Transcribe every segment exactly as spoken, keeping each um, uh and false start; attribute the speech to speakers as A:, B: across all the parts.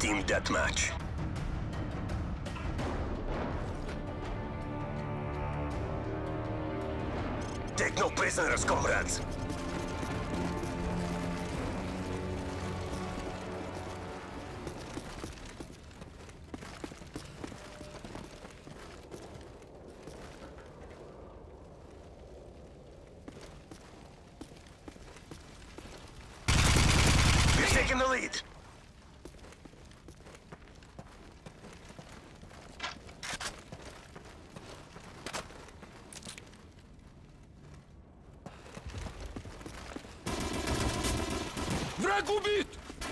A: Team deathmatch. Take no prisoners, comrades. We're taking the lead.
B: Враг убит!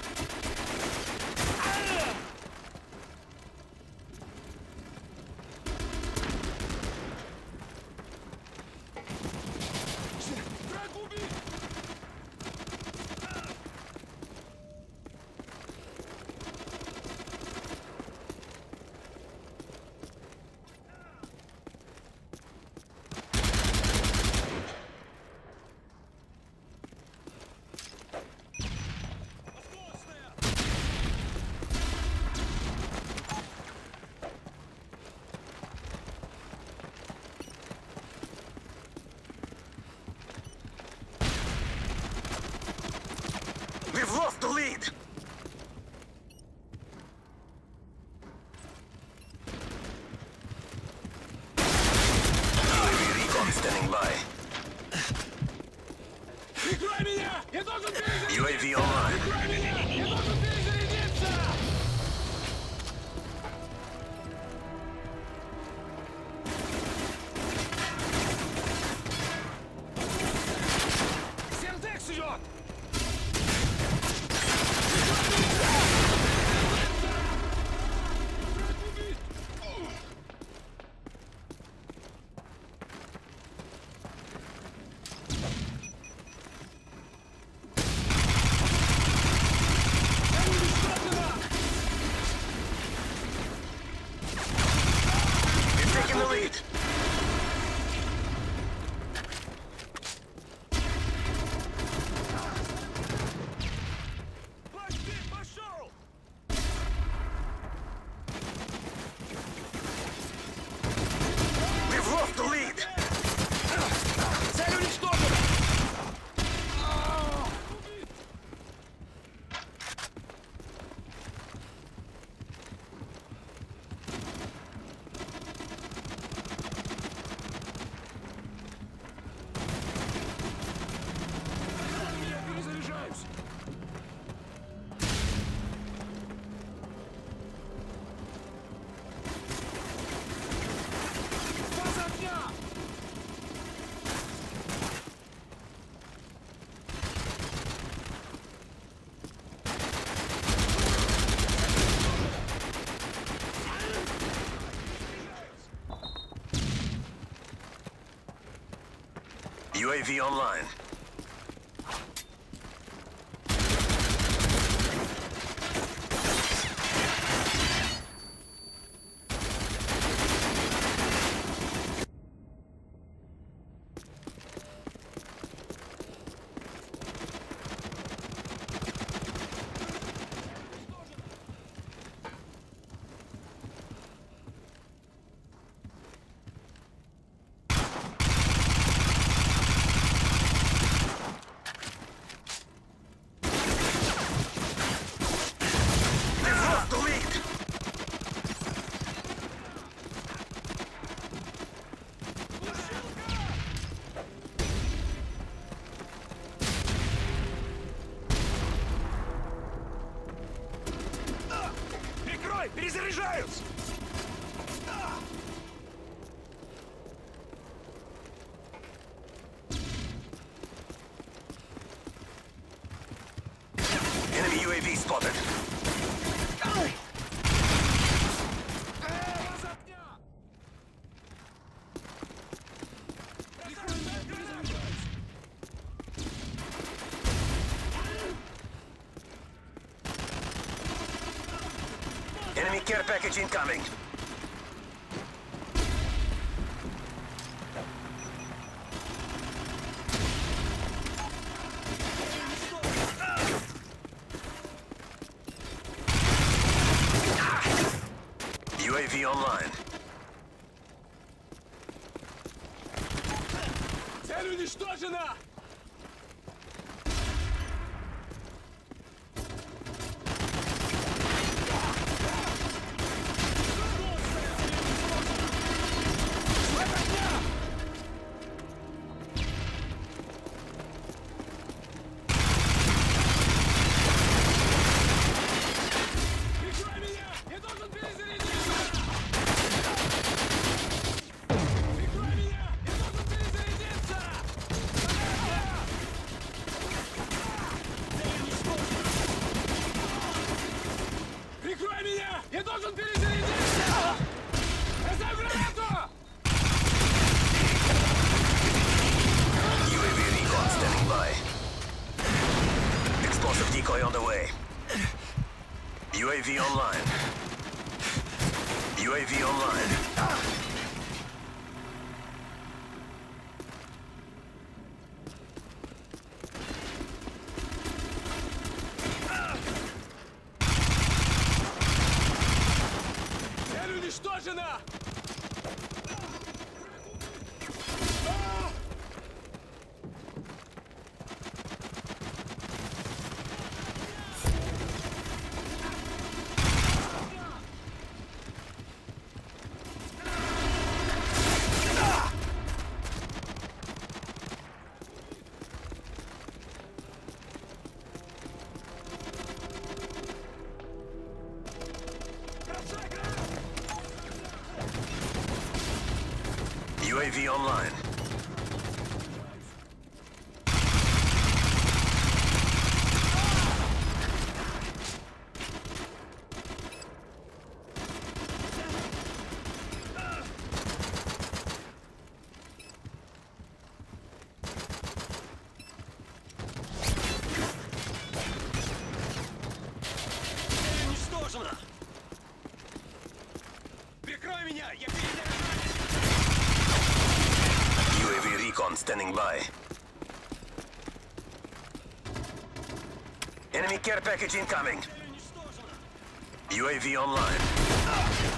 B: Враг убит!
A: We've lost the lead! U A V recon standing by.
B: Прикрой меня! Я должен перезарядиться!
A: U A V online.
B: Прикрой меня! Я должен перезарядиться! Синтекс идет!
A: We're taking the lead.
B: Пошел!
A: We've lost the lead.
B: Цель уничтожена! Я перезаряжаюсь! Фаза огня!
A: U A V online. We've lost the lead.
B: Прикрой! Перезаряжаюсь!
A: Enemy U A V spotted.
B: Фаза огня! Прикрой меня! Перезаряжаюсь!
A: Enemy care package incoming. V online.
B: Цель уничтожена! Прикрой меня! Я должен перезарядиться! Прикрой меня! Я должен перезарядиться! Прикрой меня! Я должен перезарядиться! Бросай гранату!
A: U A V recon standing by. Explosive decoy on the way. U A V online. U A V online.
B: Цель уничтожена! Бросай гранату!
A: U A V online.
B: Цель уничтожена! Прикрой меня! Я перезаряжаюсь!
A: U A V recon standing by. Enemy care package incoming.
B: Цель уничтожена!
A: U A V online.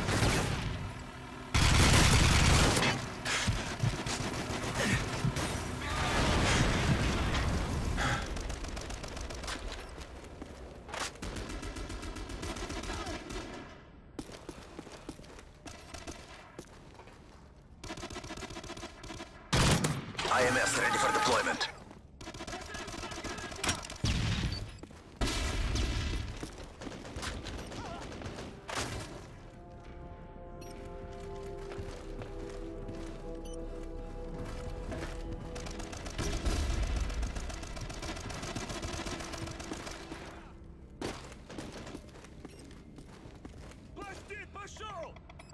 A: I M S ready for deployment.
B: Пластик пошел!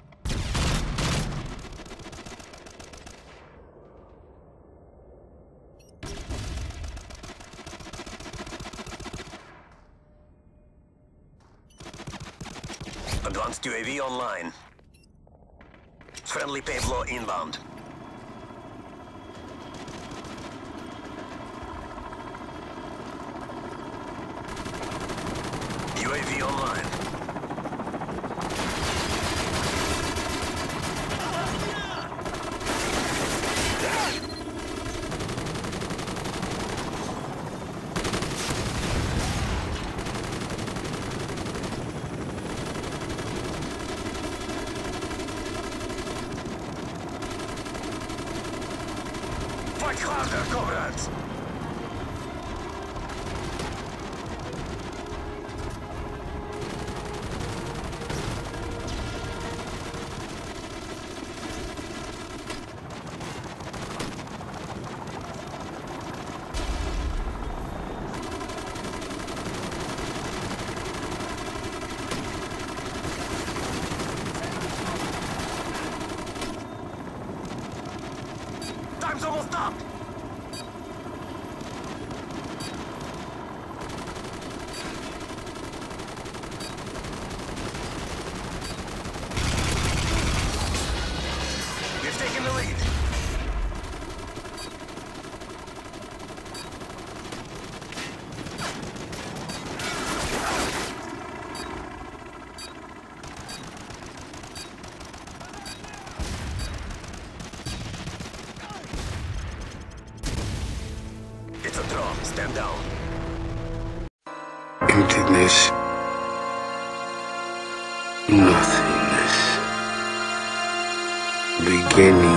A: Advanced U A V online. Friendly payload inbound. U A V online. Fight harder, comrades! Time's almost up! We've taken the lead. Stand down.
C: Emptiness. Nothingness. Beginning.